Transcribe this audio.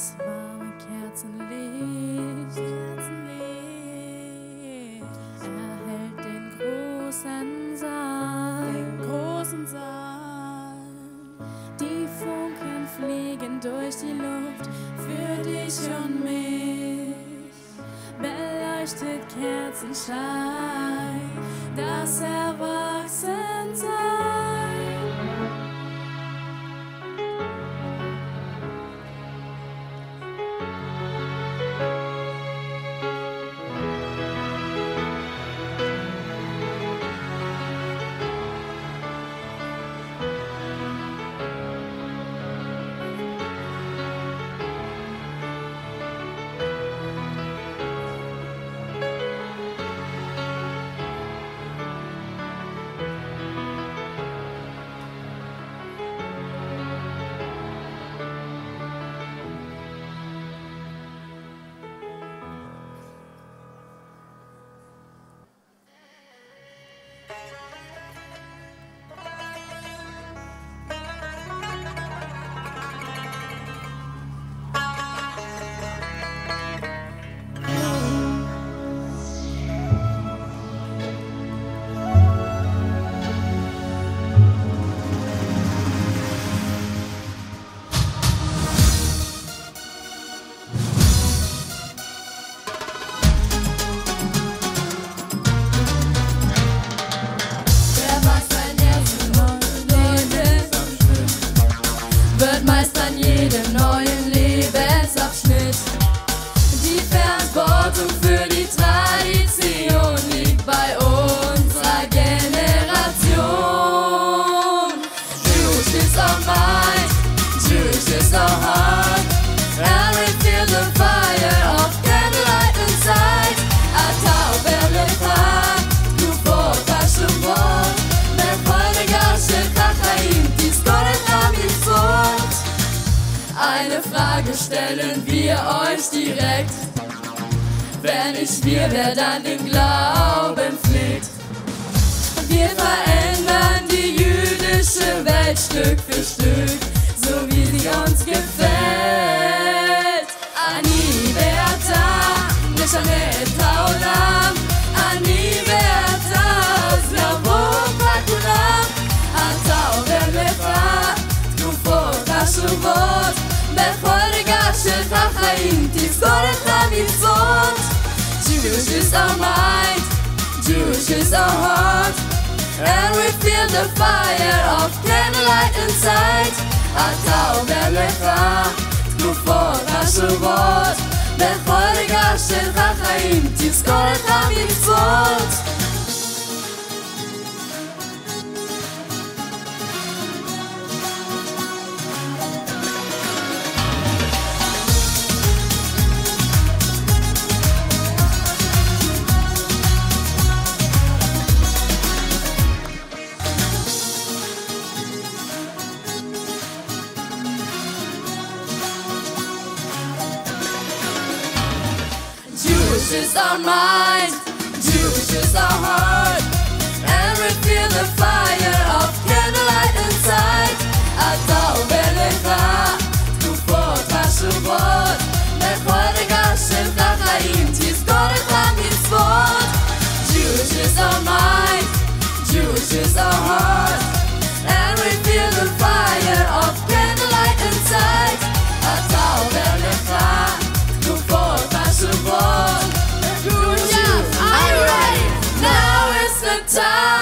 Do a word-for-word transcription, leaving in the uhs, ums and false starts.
Das warme Kerzenlicht, Kerzenlicht erhellt den großen Saal, den großen Saal. Die Funken fliegen durch die Luft für dich und mich. Beleuchtet Kerzenschein, das Erwachsensein. Wird meist an jedem neuen Lebensabschnitt. Die Verantwortung für die Tradition liegt bei unserer Generation. Jewish is our mind, Jewish is our heart, and we feel the fire of candlelight inside. אתה עובר לך, תגובות השובות, בכל רגע שלך חיים תזכור את המצוות. Eine Frage stellen wir euch direkt: Wer nicht wir, wer dann den Glauben pflegt? Wir verändern die jüdische Welt Stück für Stück, so wie sie uns gefällt. Ani ve'ata neshane et ha'olam, ani ve'ata אז נבוא כולם. אתה עובר לך תקופות חשובות, בכל רגע שלך חיים תזכור את המצוות. Jewish is our mind, Jewish is our heart, and we feel the fire of candlelight inside. אתה עובר לך תקופות חשובות, בכל רגע שלך חיים תזכור את המצוות. Jewish is our mind, Jewish is our heart, and we feel the fire of candlelight inside. אתה עובר לך תקופות חשובות, בכל רגע שלך חיים תזכור את המצוות. Jewish is our mind, Jewish is our heart, and we feel the fire of candlelight inside. אתה עובר לך תקופות חשובות. Are you ready? Now is the time.